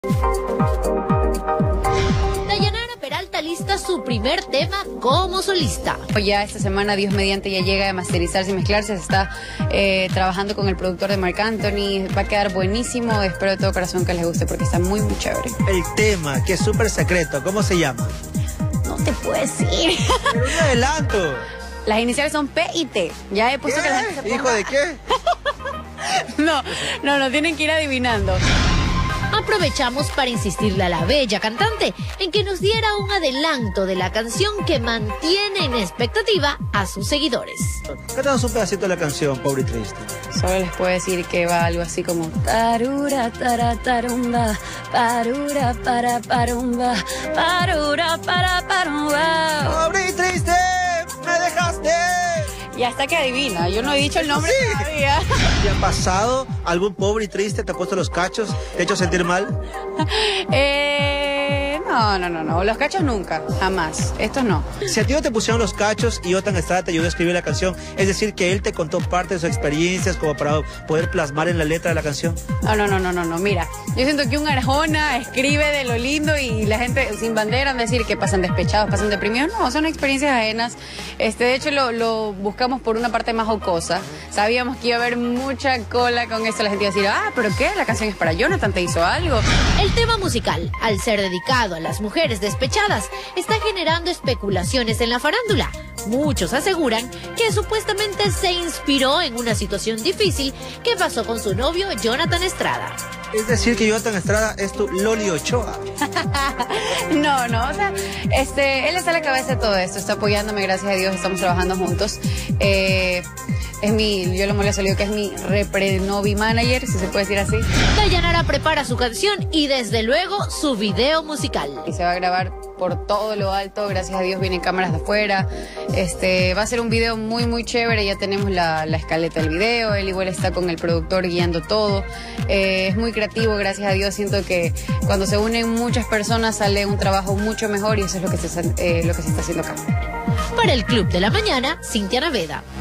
Dayanara Peralta lista su primer tema como solista. Ya esta semana, Dios mediante, ya llega a masterizarse y mezclarse. Se está trabajando con el productor de Marc Anthony. Va a quedar buenísimo. Espero de todo corazón que les guste porque está muy, muy chévere. El tema, que es súper secreto, ¿cómo se llama? No te puedo decir. Pero un adelanto. Las iniciales son P y T. Ya he puesto que la gente se ponga... ¿Hijo de qué? No, tienen que ir adivinando. Aprovechamos para insistirle a la bella cantante en que nos diera un adelanto de la canción que mantiene en expectativa a sus seguidores. Cántanos un pedacito de la canción, Pobre y Triste. Solo les puedo decir que va algo así como tarura, tarumba, parura, parumba, parura, parumba. Pobre y triste, me dejaste. Y hasta que adivina, yo no he dicho el nombre todavía. ¿Te ha pasado algún pobre y triste? ¿Te ha puesto los cachos? ¿Te ha hecho sentir mal? No, los cachos nunca, jamás, estos no. Si a ti no te pusieron los cachos y Yotan Estrada te ayudó a escribir la canción, es decir, que él te contó parte de sus experiencias como para poder plasmar en la letra de la canción. No, mira, yo siento que un Arjona escribe de lo lindo y la gente sin bandera decir que pasan despechados, pasan deprimidos. No, son experiencias ajenas. De hecho lo buscamos por una parte más jocosa. Sabíamos que iba a haber mucha cola con esto. La gente iba a decir, ¿pero qué? La canción es para Jonathan, ¿te hizo algo? El tema musical, al ser dedicado a las mujeres despechadas, está generando especulaciones en la farándula. Muchos aseguran que supuestamente se inspiró en una situación difícil que pasó con su novio Jonathan Estrada. Es decir, que Yotan Estrada es tu Loli Ochoa. No, o sea, él está a la cabeza de todo esto, está apoyándome, gracias a Dios, estamos trabajando juntos. Yo lo molesto, le digo que es mi reprenovi manager, si se puede decir así. Dayanara prepara su canción y desde luego su video musical. Y se va a grabar por todo lo alto, gracias a Dios vienen cámaras de afuera. Va a ser un video muy, muy chévere, ya tenemos la escaleta del video, él igual está con el productor guiando todo. Es muy creativo, gracias a Dios, siento que cuando se unen muchas personas sale un trabajo mucho mejor y eso es lo que se está haciendo acá. Para el Club de la Mañana, Cintia Naveda.